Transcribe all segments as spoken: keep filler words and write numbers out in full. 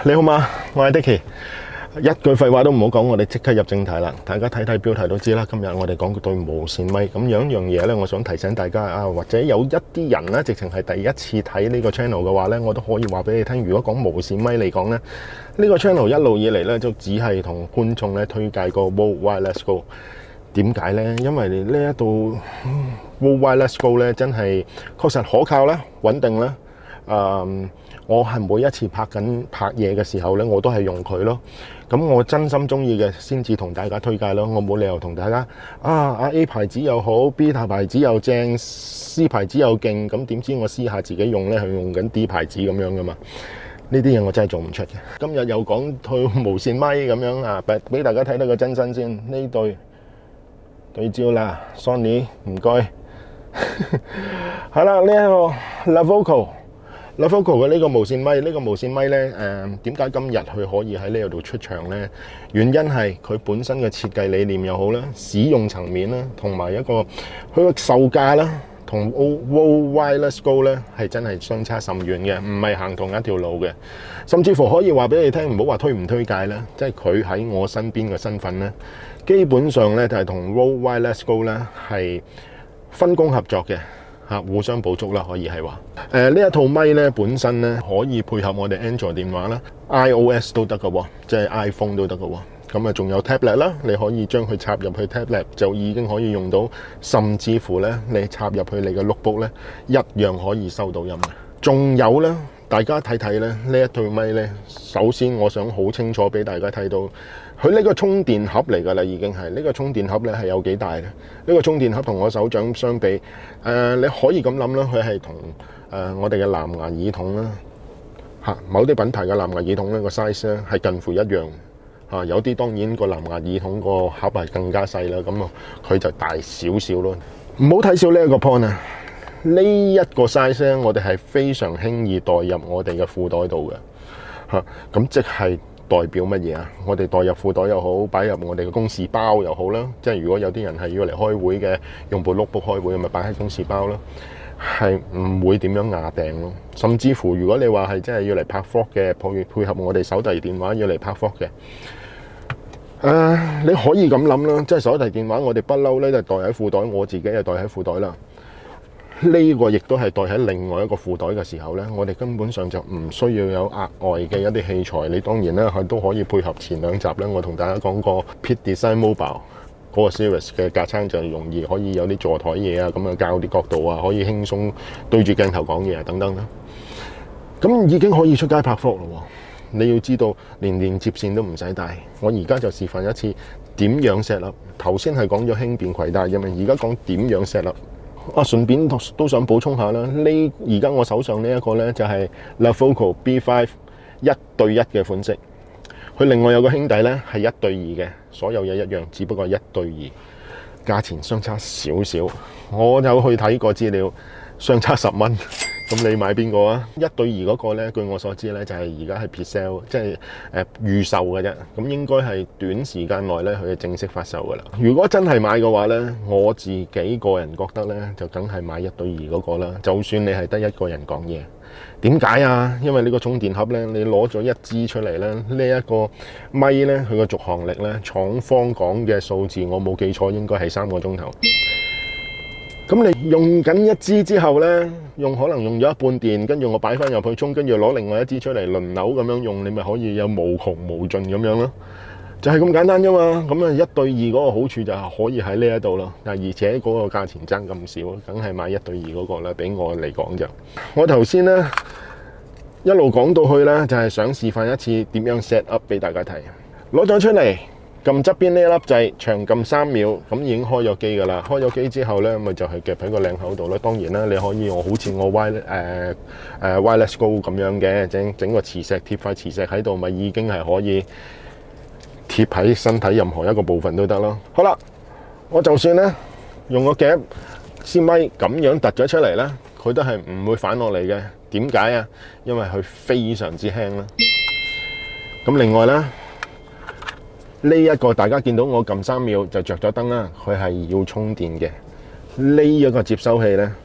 你好嗎？我係 Dicky，一句廢話都唔好講，我哋即刻入正題啦。大家睇睇標題都知啦，今日我哋講對無線咪咁樣樣嘢呢，我想提醒大家啊，或者有一啲人呢，直情係第一次睇呢個 channel 嘅話呢，我都可以話俾你聽。如果講無線咪嚟講呢，呢個 channel 一路以嚟呢，就只係同觀眾咧推介個 Rode Wireless Go。點解呢？因為呢一度 Rode Wireless Go 咧，真係確實可靠啦，穩定啦。誒，我係每一次拍緊拍嘢嘅時候咧，我都係用佢咯。咁我真心中意嘅先至同大家推介咯。我冇理由同大家啊啊 A 牌子又好 ，B 牌子又正 ，C 牌子又勁，咁點知我私下自己用咧，係用緊 D 牌子咁樣噶嘛？呢啲嘢我真係做唔出嘅。今日又講對無線咪咁樣啊，俾俾大家睇到個真身先。呢對對焦啦 ，Sony 唔該。係啦，呢一個 Lavoko。Lavoko 嘅呢個無線咪，呢、這個無線咪呢，誒點解今日佢可以喺呢度出場呢？原因係佢本身嘅設計理念又好啦，使用層面啦，同埋一個佢個售價啦，同 Rode Wireless Go 呢係真係相差甚遠嘅，唔係行同一條路嘅。甚至乎可以話俾你聽，唔好話推唔推介啦，即係佢喺我身邊嘅身份呢，基本上呢就係同 Rode Wireless Go 呢係分工合作嘅。嚇，互相補足啦，可以係話。誒呢一套咪咧本身咧可以配合我哋 Android 電話啦 ，iOS 都得嘅喎，即係 iPhone 都得嘅喎。咁啊，仲有 tablet 啦，你可以將佢插入去 tablet 就已經可以用到，甚至乎咧你插入去你嘅 notebook 咧一樣可以收到音嘅。仲有咧，大家睇睇咧呢一套咪咧，首先我想好清楚俾大家睇到。佢呢個充電盒嚟㗎啦，已經係呢、這個充電盒咧係有幾大咧？呢、這個充電盒同我手掌相比，誒、呃、你可以咁諗啦，佢係同誒我哋嘅藍牙耳筒啦嚇，某啲品牌嘅藍牙耳筒咧個 size 咧係近乎一樣嚇、啊，有啲當然個藍牙耳筒個盒係更加細啦，咁啊佢就大少少咯。唔好睇少呢一個 point 啊！呢、這、一個 size 咧，我哋係非常輕易代入我哋嘅褲袋度嘅嚇，咁、啊、即係。代表乜嘢啊？我哋代入褲袋又好，擺入我哋嘅公事包又好啦。即係如果有啲人係要嚟開會嘅，用部 notebook 開會，咪擺喺公事包咯。係唔會點樣壓定咯。甚至乎如果你話係真係要嚟拍 vlog 嘅，配配合我哋手提電話要嚟拍 vlog 嘅，誒、呃、你可以咁諗啦。即係手提電話我哋不嬲咧，就袋喺褲袋，我自己就袋喺褲袋啦。呢個亦都係袋喺另外一個褲袋嘅時候呢，我哋根本上就唔需要有額外嘅一啲器材。你當然咧，佢都可以配合前兩集呢，我同大家講過 Peak Design Mobile 嗰個 series 嘅架撐就容易可以有啲座台嘢啊，咁啊校啲角度啊，可以輕鬆對住鏡頭講嘢啊等等啦。咁已經可以出街拍 vlog 咯。你要知道，連連接線都唔使帶。我而家就示範一次點樣 set up。頭先係講咗輕便攜帶嘅嘛，而家講點樣 set up。啊，順便都想補充下啦。呢而家我手上呢一個呢，就係 Lavoko B 五 一對一嘅款式。佢另外有個兄弟呢，係一對二嘅，所有嘢一樣，只不過一對二，價錢相差少少。我有去睇過資料，相差十蚊。咁你買邊個啊？一對二嗰個呢，據我所知呢，就係而家係 pre-sale，即係誒預售嘅啫。咁應該係短時間內呢，佢係正式發售噶啦。如果真係買嘅話呢，我自己個人覺得呢，就梗係買一對二嗰個啦。就算你係得一個人講嘢，點解啊？因為呢個充電盒呢，你攞咗一支出嚟呢，呢、這、一個咪呢，佢個續航力呢，廠方講嘅數字我冇記錯，應該係三個鐘頭。咁你用緊一支之後呢，用可能用咗一半電，跟住我擺翻入去充，跟住攞另外一支出嚟輪流咁樣用，你咪可以有無窮無盡咁樣咯，就係咁簡單啫嘛。咁啊一對二嗰個好處就係可以喺呢一度咯，但而且嗰個價錢爭咁少，梗係買一對二嗰個啦。俾我嚟講就，我頭先呢一路講到去呢，就係想示範一次點樣 set up 俾大家睇，攞咗出嚟。撳側邊呢一粒掣，長撳三秒，咁已經開咗機㗎啦。開咗機之後呢，咪就係夾喺個領口度啦。當然啦，你可以我好似我 Y 誒誒 Wireless Go 咁樣嘅，整整個磁石貼塊磁石喺度，咪已經係可以貼喺身體任何一個部分都得咯。好啦，我就算呢用個夾支咪咁樣突咗出嚟呢，佢都係唔會反落嚟嘅。點解啊？因為佢非常之輕啦。咁另外呢。呢一個大家見到我撳三秒就着咗燈啦，佢係要充電嘅。呢一個接收器呢，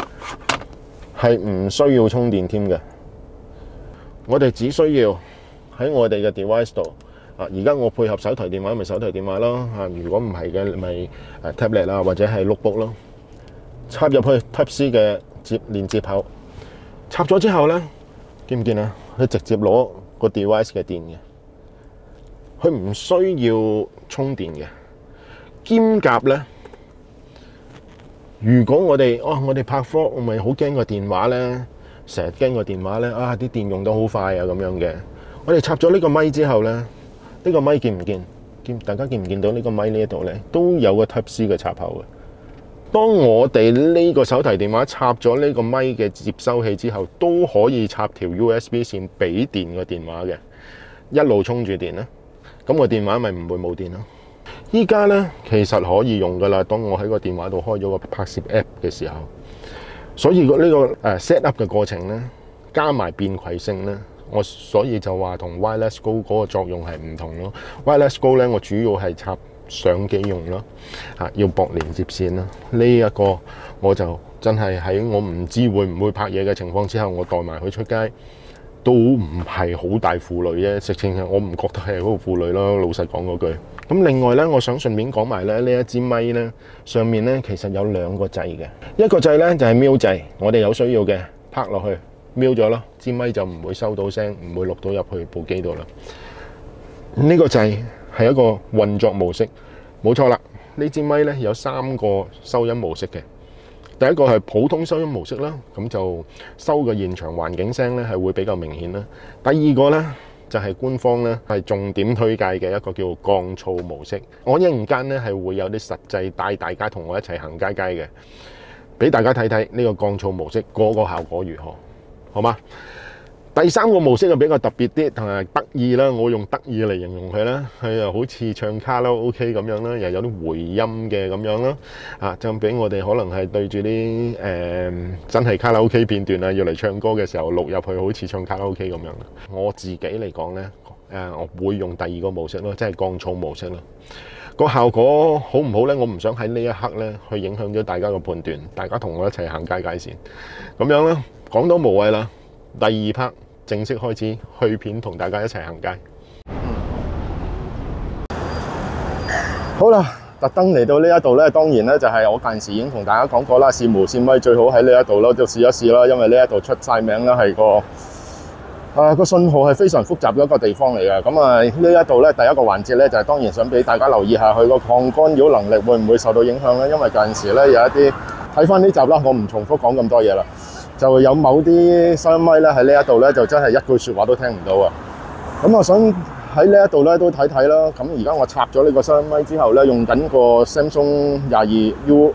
係唔需要充電添嘅。我哋只需要喺我哋嘅 device 度啊。而家我配合手提電話咪手提電話咯啊。如果唔係嘅咪誒 tablet 啊或者係 notebook 咯，插入去 Type C 嘅接連接口，插咗之後咧，見唔見啊？佢直接攞個 device 嘅電嘅，佢唔需要充電嘅。兼夾咧，如果我哋哦我哋拍 vlog，我咪好驚個電話咧，成日驚個電話咧啊啲電用得好快啊咁樣嘅。我哋插咗呢個咪之後咧，呢、呢個咪見唔見？見大家見唔見到呢個咪呢一度咧都有個 Type C 嘅插口嘅。當我哋呢個手提電話插咗呢個咪嘅接收器之後，都可以插條 U S B 線俾電個電話嘅，一路充住電啦。咁個電話咪唔會冇電咯。依家咧其實可以用噶啦。當我喺個電話度開咗個拍攝 app 嘅時候，所以個呢個誒 set up 嘅過程咧，加埋便攜性咧，我所以就話同 Wireless Go 嗰個作用係唔同咯。Wireless Go 咧，我主要係插相機用咯，嚇要駁連接線啦。呢、這、一個我就真係喺我唔知會唔會拍嘢嘅情況之下，我帶埋佢出街都唔係好大負累啫。直情係我唔覺得係嗰個負累咯。老實講嗰句。咁另外咧，我想順便講埋咧，呢一支咪咧上面咧其實有兩個掣嘅，一個掣咧就係瞄掣，我哋有需要嘅拍落去瞄咗咯，支咪就唔會收到聲，唔會錄到入去部機度啦。呢個掣係一個運作模式，冇錯啦。呢支咪咧有三個收音模式嘅，第一個係普通收音模式啦，咁就收嘅現場環境聲咧係會比較明顯啦。第二個咧就係官方咧係重點推介嘅一個叫降噪模式，我一陣間咧係會有啲實際帶大家同我一齊行街街嘅，俾大家睇睇呢個降噪模式嗰個效果如何，好嗎？第三個模式就比較特別啲同埋得意啦，我用得意嚟形容佢啦，佢又好似唱卡拉 OK 咁樣啦，又有啲回音嘅咁樣啦，啊，就俾我哋可能係對住啲誒真係卡拉 OK 片段啊，要嚟唱歌嘅時候錄入去，好似唱卡拉 OK 咁樣。我自己嚟講咧，誒，我會用第二個模式咯，即係降噪模式咯。個效果好唔好咧？我唔想喺呢一刻咧去影響咗大家嘅判斷，大家同我一齊行街街先，咁樣啦，講到無謂啦。第二 part 正式開始去片，同大家一齊行街。好啦，特登嚟到呢一度咧，當然咧就係我近時已經同大家講過啦，線無線咪最好喺呢一度咯，就試一試啦。因為呢一度出晒名啦，係個啊個信號係非常複雜嘅一個地方嚟嘅。咁啊呢一度咧第一個環節咧就係當然想俾大家留意下佢個抗干擾能力會唔會受到影響咧？因為近時咧有一啲睇翻呢集啦，我唔重複講咁多嘢啦。就有某啲收音咪咧喺呢一度咧，就真係一句説話都聽唔到啊！咁我想喺呢一度咧都睇睇啦。咁而家我插咗呢個收音咪之後咧，用緊個 Samsung 廿二 U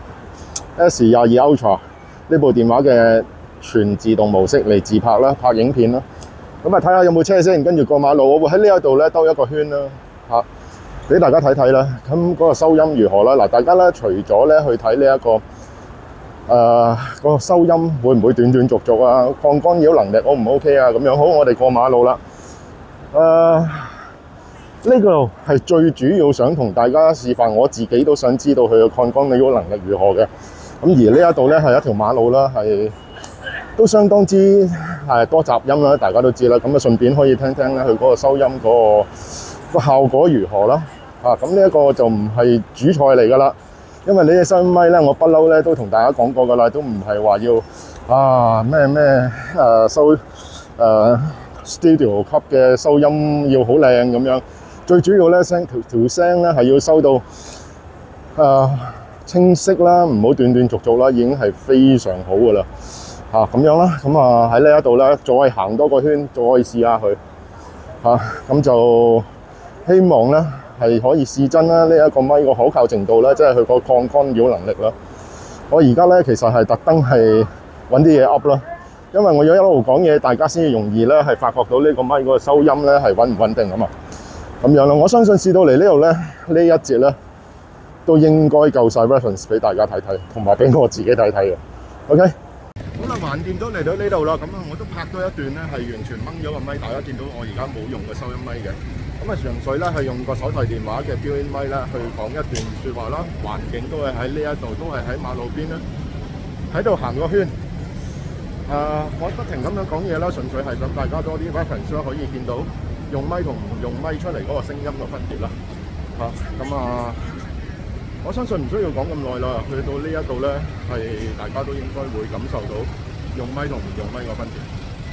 S 廿二 Ultra 呢部電話嘅全自動模式嚟自拍啦，拍影片啦。咁啊睇下有冇車先，跟住過馬路，我會喺呢一度咧兜一個圈啦，嚇俾大家睇睇啦。咁嗰個收音如何啦？嗱，大家咧除咗咧去睇呢一個。誒、呃嗰個收音會唔會斷斷續續啊？抗干擾能力 O 唔 OK 啊？咁樣好，我哋過馬路啦。誒、呃，呢個係最主要想同大家示範，我自己都想知道佢嘅抗干擾能力如何嘅。咁而呢一度咧係一條馬路啦，係都相當之係多雜音啦，大家都知啦。咁啊順便可以聽聽咧佢嗰個收音嗰、嗰個、個效果如何啦。啊，咁呢一個就唔係主菜嚟㗎啦。因為呢隻收音咪咧，我不嬲咧都同大家講過噶啦，都唔係話要啊咩咩誒收誒、呃、studio 級嘅收音要好靚咁樣，最主要咧聲條條聲咧係要收到誒、呃、清晰啦，唔好斷斷續續啦，已經係非常好噶啦嚇咁樣啦。咁啊喺呢一度咧再行多個圈，再試下佢嚇，咁就希望咧。係可以試真啦，呢一個咪個可靠程度啦，即係佢個抗干擾能力啦。我而家咧其實係特登係揾啲嘢 up 啦，因為我要一路講嘢，大家先至容易咧係發覺到呢個咪嗰個收音咧係穩唔穩定啊嘛。咁樣啦，我相信試到嚟呢度咧呢一節咧都應該夠晒 reference 俾大家睇睇，同埋俾我自己睇睇嘅。OK。好啦，橫掂都嚟到呢度啦，咁啊我都拍咗一段咧係完全掹咗個咪，大家見到我而家冇用個收音咪嘅。咁啊，純粹咧係用個手提電話嘅 built-in 咪啦，去講一段説話啦。環境都係喺呢一度，都係喺馬路邊啦，喺度行個圈。誒、呃，我不停咁樣講嘢啦，純粹係想大家多啲 reference 可以見到用咪同唔用咪出嚟嗰個聲音嘅分別啦。嚇咁啊，我相信唔需要講咁耐啦。去到呢一度咧，係大家都應該會感受到用咪同唔用咪嘅分別。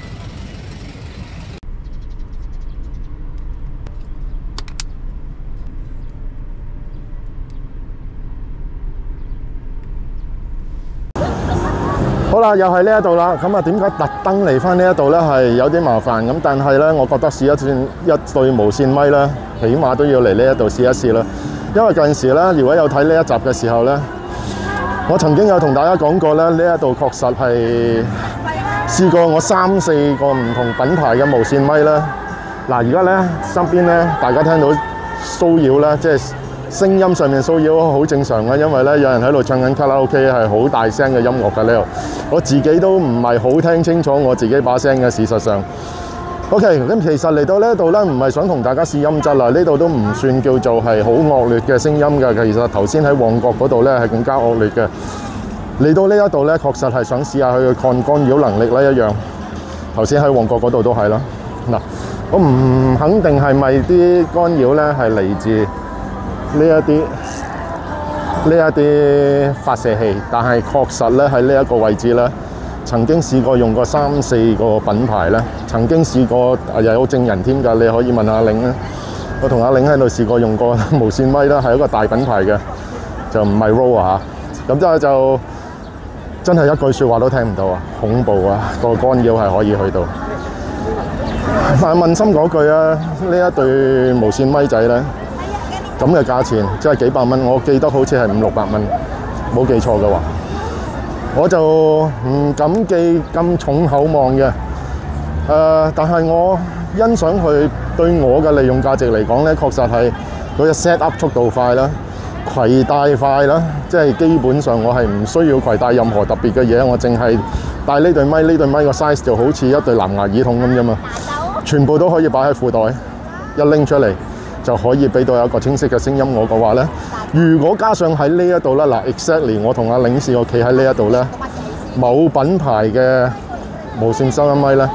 好啦，又係呢一度啦。咁啊，點解特登嚟翻呢一度呢？係有啲麻煩咁，但係呢，我覺得試一轉一對無線咪呢，起碼都要嚟呢一度試一試啦。因為近時呢，如果有睇呢一集嘅時候呢，我曾經有同大家講過咧，呢一度確實係試過我三四個唔同品牌嘅無線咪啦。嗱，而家呢，身邊呢，大家聽到騷擾啦，即係聲音上面騷擾好正常嘅，因為咧有人喺度唱緊卡拉 OK 係好大聲嘅音樂嘅呢度，我自己都唔係好聽清楚我自己把聲嘅。事實上 ，OK， 咁其實嚟到呢度咧，唔係想同大家試音質啦，呢度都唔算叫做係好惡劣嘅聲音嘅。其實頭先喺旺角嗰度咧係更加惡劣嘅。嚟到呢一度咧，確實係想試下佢嘅抗干擾能力啦，一樣。頭先喺旺角嗰度都係啦。嗱，我唔肯定係咪啲干擾咧係嚟自呢一啲呢一啲發射器，但係確實咧喺呢一個位置咧，曾經試過用過三四個品牌咧，曾經試過又有證人添㗎，你可以問阿玲咧。我同阿玲喺度試過用過無線咪啦，係一個大品牌嘅，就唔係 Rode 啊嚇。咁之後就真係一句説話都聽唔到啊，恐怖啊！個干擾係可以去到。但係問心嗰句啊，呢一對無線咪仔咧，咁嘅價錢即係幾百蚊，我記得好似係五六百蚊，冇記錯嘅話，我就唔敢寄咁重口望嘅。誒、呃，但係我欣賞佢對我嘅利用價值嚟講咧，確實係佢嘅 set up 速度快啦，攜帶快啦，即係基本上我係唔需要攜帶任何特別嘅嘢，我淨係帶呢對咪，呢對咪個 size 就好似一對藍牙耳筒咁啫嘛，全部都可以擺喺褲袋，一拎出嚟就可以俾到有一個清晰嘅聲音。我嘅話咧，如果加上喺呢一度咧，嗱 exactly 我同阿領試過企喺呢一度咧，某品牌嘅無線收音咪咧，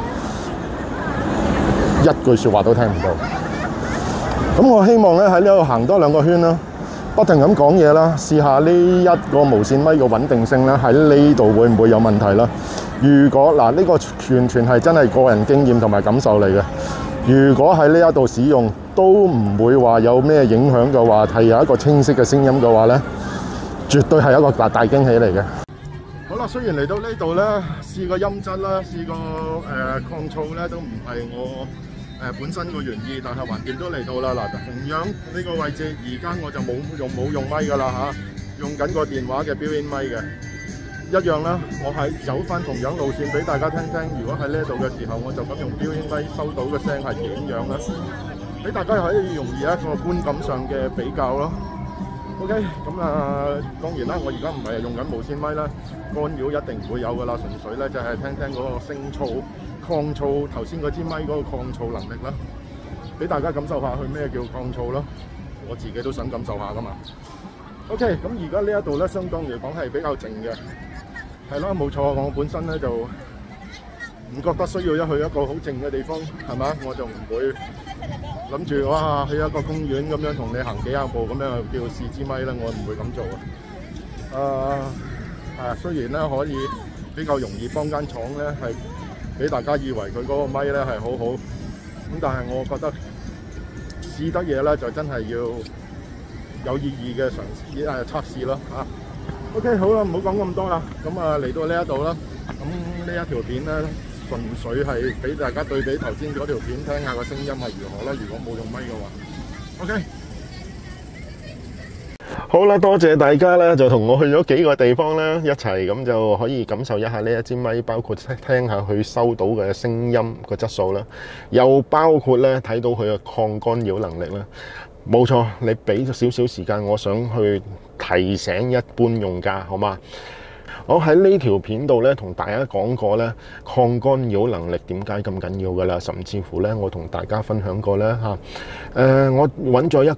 一句説話都聽唔到。咁我希望咧喺呢度行多兩個圈啦，不停咁講嘢啦，試下呢一個無線咪嘅穩定性咧喺呢度會唔會有問題啦？如果嗱呢個完全係真係個人經驗同埋感受嚟嘅，如果喺呢一度使用都唔會話有咩影響嘅話，係有一個清晰嘅聲音嘅話咧，絕對係一個大大驚喜嚟嘅。好啦，雖然嚟到呢度咧，試個音質啦，試個誒、呃、抗噪咧，都唔係我誒、呃、本身個原意，但係橫掂都嚟到啦。嗱，同樣呢個位置，而家我就冇用冇用咪㗎啦嚇，用緊個電話嘅標音咪嘅。一樣啦，我係走翻同樣路線俾大家聽聽。如果喺呢度嘅時候，我就咁用標音咪收到嘅聲係點樣啦？俾大家可以容易一個觀感上嘅比較咯。OK，咁啊，當然啦，我而家唔係用緊無線咪啦，干擾一定唔會有噶啦，純粹咧就係聽聽嗰個聲噪、抗噪，頭先嗰支咪嗰個抗噪能力啦，俾大家感受下佢咩叫抗噪咯。我自己都想感受下噶嘛。OK，咁而家呢一度咧，相當嚟講係比較靜嘅。係啦，冇錯，我本身咧就唔覺得需要一去一個好靜嘅地方，係嘛？我就唔會諗住哇去一個公園咁樣同你行幾廿步咁樣叫試支咪啦，我唔會咁做啊。誒啊，雖然咧可以比較容易幫間廠咧係俾大家以為佢嗰個咪咧係好好，咁但係我覺得試得嘢咧就真係要有意義嘅嘗試誒測試咯嚇。OK， 好啦，唔好講咁多啦。咁啊嚟到呢一度啦，咁呢一條片咧，純粹係俾大家對比頭先嗰條片，聽下個聲音係如何啦。如果冇用咪嘅話 ，OK。好啦，多謝大家咧，就同我去咗幾個地方咧，一齊咁就可以感受一下呢一支咪，包括聽下佢收到嘅聲音個質素啦，又包括咧睇到佢嘅抗干擾能力啦。冇錯，你俾咗少少時間，我想去提醒一般用家，好嗎？我喺呢條片度咧，同大家講過咧，抗干擾能力點解咁緊要㗎啦，甚至乎咧，我同大家分享過咧嚇，誒、呃，我揾咗一個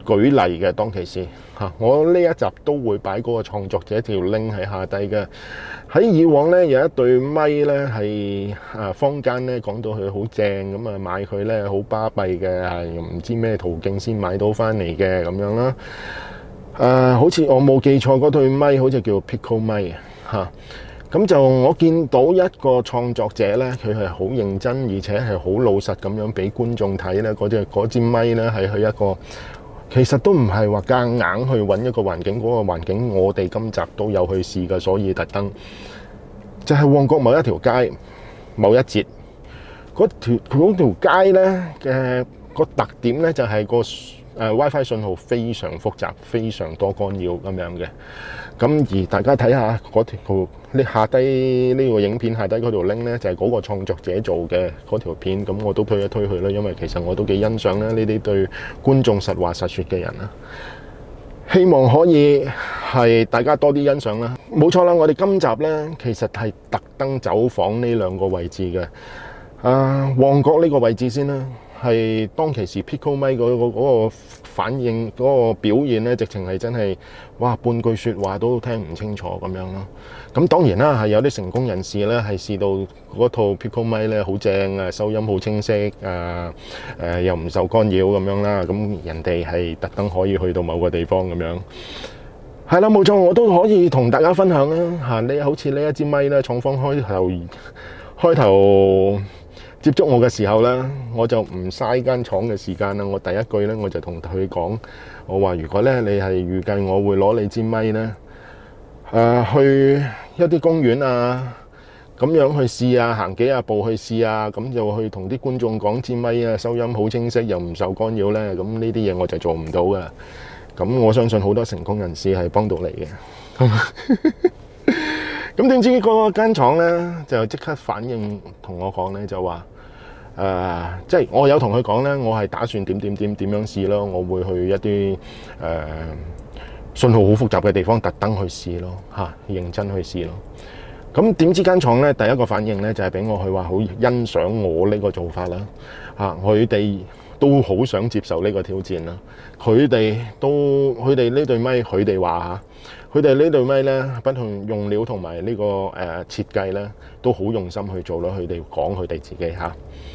舉例嘅當其時嚇，我呢一集都會擺嗰個創作者條 link 喺下低嘅。喺以往咧有一對咪咧係啊坊間咧講到佢好正咁啊，買佢咧好巴閉嘅，係唔知咩途徑先買到翻嚟嘅咁樣啦。誒、呃，好似我冇記錯嗰對咪好似叫 Pico 咪嚇。咁就我見到一個創作者咧，佢係好認真，而且係好老實咁樣俾觀眾睇咧。嗰隻嗰支咪咧係佢一個，其實都唔係話夾硬去揾一個環境，嗰、嗰個環境我哋今集都有去試嘅，所以特登就係、係、旺角某一條街某一節嗰條嗰條街咧嘅個特點咧就係、係、個誒、呃、WiFi 信號非常複雜，非常多干擾咁樣嘅。咁而大家睇下嗰條，你下低呢個影片下低嗰條 link 咧，就係嗰個創作者做嘅嗰條片。咁我都推一推佢啦，因為其實我都幾欣賞咧呢啲對觀眾實話實說嘅人啦。希望可以係大家多啲欣賞啦。冇錯啦，我哋今集咧其實係特登走訪呢兩個位置嘅。啊，旺角呢個位置先啦。係當其時 Pico 咪嗰個嗰個反應嗰個表現咧，直情係真係哇半句説話都聽唔清楚咁樣咯。咁當然啦，係有啲成功人士咧係試到嗰套 Pico 咪咧好正啊，收音好清晰啊，誒又唔受干擾咁樣啦。咁人哋係特登可以去到某個地方咁樣。係啦，冇錯，我都可以同大家分享啦嚇。你好似呢一支咪咧，廠方開頭開頭接觸我嘅時候咧，我就唔嘥間廠嘅時間啦。我第一句咧，我就同佢講，我話如果咧你係預計我會攞你支咪咧，誒、呃、去一啲公園啊，咁樣去試啊，行幾廿步去試啊，咁就去同啲觀眾講支咪啊，收音好清晰又唔受干擾咧，咁呢啲嘢我就做唔到噶。咁我相信好多成功人士係幫到你嘅。咁點知嗰間廠咧就即刻反應同我講咧，就話誒、呃，即係我有同佢講咧，我係打算點點點點樣試咯，我會去一啲誒、呃、信號好複雜嘅地方特登去試咯，嚇、啊、認真去試咯。咁點知間廠咧第一個反應咧就係、是、俾我佢話好欣賞我呢個做法啦，嚇佢哋都好想接受呢個挑戰啦。佢哋都佢哋呢對咪，佢哋話嚇。佢哋呢對咪咧，不同用料同埋呢個誒設計咧，都好用心去做咯。佢哋講佢哋自己嚇。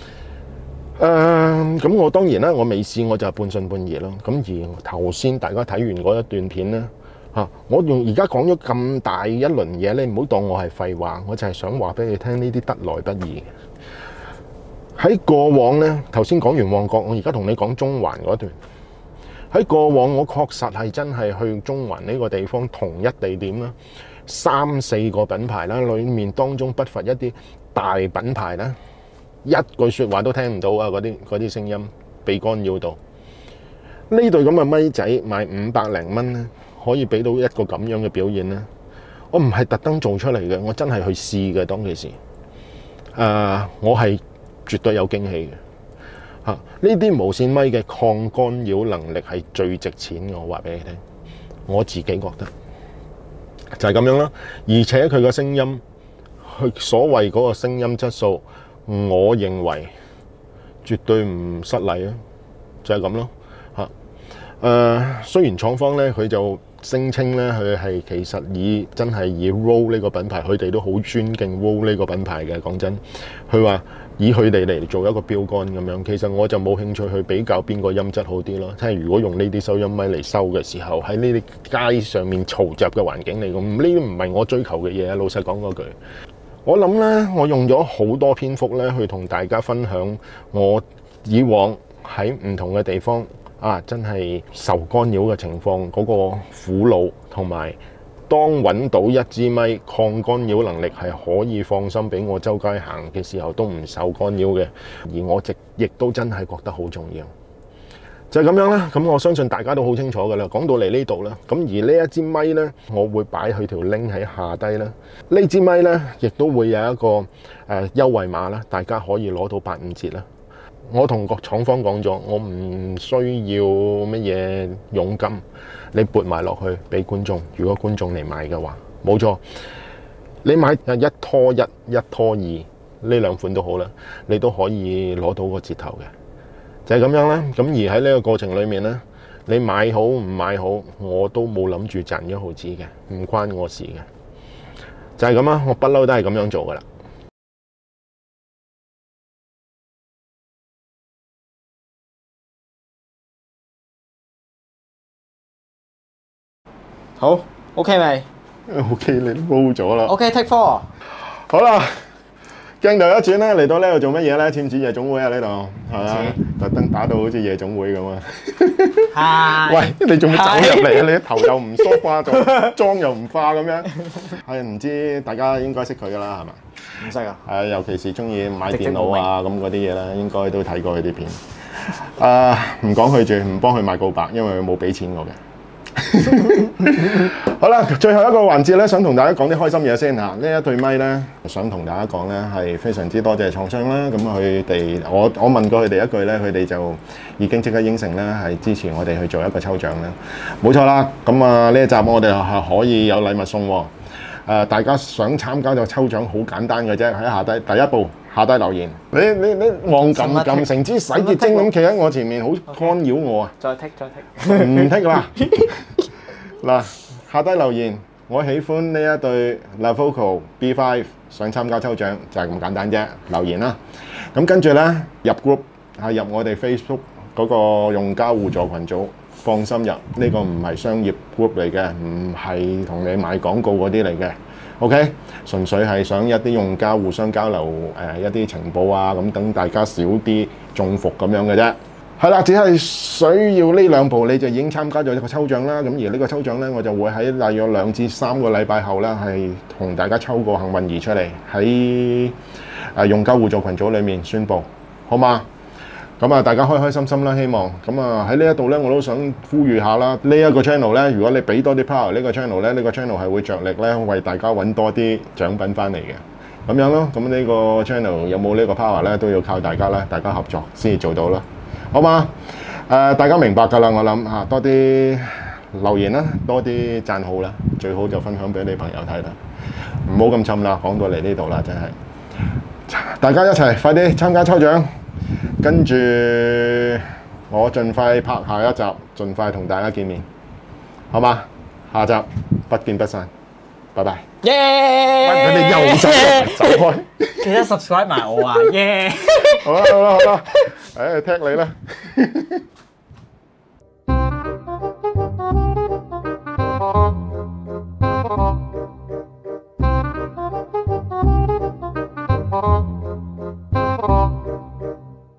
誒咁我當然啦，我未試我就半信半疑咯。咁而頭先大家睇完嗰一段片咧嚇，我用而家講咗咁大一輪嘢，你唔好當我係廢話，我就係想話俾你聽，呢啲得來不易。喺過往咧，頭先講完旺角，我而家同你講中環嗰段。喺過往，我確實係真係去中環呢個地方同一地點啦，三四個品牌啦，裡面當中不乏一啲大品牌啦，一句説話都聽唔到啊！嗰啲嗰啲聲音被干擾到。呢對咁嘅咪仔賣五百零蚊咧，可以俾到一個咁樣嘅表現咧。我唔係特登做出嚟嘅，我真係去試嘅當其時。誒、呃，我係絕對有驚喜嘅。嚇！呢啲無線咪嘅抗干擾能力係最值錢嘅，我話俾你聽。我自己覺得就係咁樣啦。而且佢個聲音，佢所謂嗰個聲音質素，我認為絕對唔失禮啊！就係咁咯。嚇！誒，雖然廠方咧佢就聲稱咧佢係其實以真係以 Rode 呢個品牌，佢哋都好尊敬 Rode 呢個品牌嘅。講真，佢話以佢哋嚟做一個標杆咁樣，其實我就冇興趣去比較邊個音質好啲咯。即係如果用呢啲收音咪嚟收嘅時候，喺呢啲街上面嘈雜嘅環境嚟講，呢啲唔係我追求嘅嘢啊！老實講嗰句，我諗咧，我用咗好多篇幅咧去同大家分享我以往喺唔同嘅地方啊，真係受干擾嘅情況嗰個苦惱，同埋當揾到一支咪抗干擾能力係可以放心俾我周街行嘅時候都唔受干擾嘅，而我直亦都真係覺得好重要，就係咁樣啦。咁我相信大家都好清楚㗎啦。講到嚟呢度啦，咁而呢一支咪呢，我會擺佢條 link 喺下低啦。呢支咪呢，亦都會有一個誒優惠碼啦，大家可以攞到八五折啦。我同個廠方講咗，我唔需要乜嘢佣金，你撥埋落去俾觀眾。如果觀眾嚟買嘅話，冇錯，你買一拖一、一拖二呢兩款都好啦，你都可以攞到個折頭嘅，就係咁樣啦。咁而喺呢個過程裏面呢， 你買好唔買好，我都冇諗住賺一毫子嘅，唔關我事嘅。就係咁啊，我不嬲都係咁樣做噶啦。 好 OK 未 OK， 你都煲咗啦。 ？OK take four。 好啦，鏡頭一轉咧，嚟到呢度做乜嘢咧？似唔似夜總會啊？呢度係嘛？特登打到好似夜總會咁啊！ 係。 喂，你仲要走入嚟啊？你頭又唔梳化咗，妝又唔化咁樣，係唔知大家應該識佢噶啦，係嘛？ 唔識啊？ 係，尤其是中意買電腦啊咁嗰啲嘢咧，應該都睇過佢啲片。啊，唔講佢住，唔幫佢買告白，因為佢冇俾錢我嘅。好啦，最後一個環節咧，想同大家講啲開心嘢先嚇。呢一對咪咧，想同大家講咧，係非常之多謝廠商啦。咁佢哋，我我問過佢哋一句咧，佢哋就已經即刻應承咧，係支持我哋去做一個抽獎啦。冇錯啦，咁啊呢一集我哋係可以有禮物送喎。誒，大家想參加就抽獎，好簡單嘅啫，喺下低第一步下低留言。你你你望撳撳成支洗潔精咁企喺我前面，好干擾我啊！ 再剔再剔。 唔剔啦。嗱，下低留言，我喜歡呢一對 Lafocal B 五，想參加抽獎，就係咁簡單啫。留言啦。咁跟住咧入 group 係入我哋 Facebook 嗰個用家互助群組。放心入，呢個唔係商業 group 嚟嘅，唔係同你買廣告嗰啲嚟嘅 ，OK？ 純粹係想一啲用家互相交流，誒、呃、一啲情報啊，咁等大家少啲中伏咁樣嘅啫。係啦，只係需要呢兩步，你就已經參加咗一個抽獎啦。咁而呢個抽獎呢，我就會喺大約兩至三個禮拜後呢，係同大家抽個幸運兒出嚟，喺誒用家互助群組裡面宣佈，好嗎？咁啊，大家開開心心啦，希望咁啊喺呢一度咧，我都想呼籲下啦。呢一個 channel 咧，如果你俾多啲 power 呢個 channel 咧，呢個 channel 係會着力咧為大家揾多啲獎品翻嚟嘅。咁樣咯，咁呢個 channel 有冇呢個 power 咧，都要靠大家啦，大家合作先至做到啦，好嘛？誒，大家明白㗎啦，我諗嚇多啲留言啦，多啲讚好啦，最好就分享俾你朋友睇啦。唔好咁沉啦，講到嚟呢度啦，真係大家一齊快啲參加抽獎。跟住我盡快拍下一集，盡快同大家見面，好嗎？下集不見不散，拜拜。 耶！ 喂，佢哋又走走開， 記得 subscribe 埋我啊！耶！ 好啦好啦好啦，誒踢你啦〜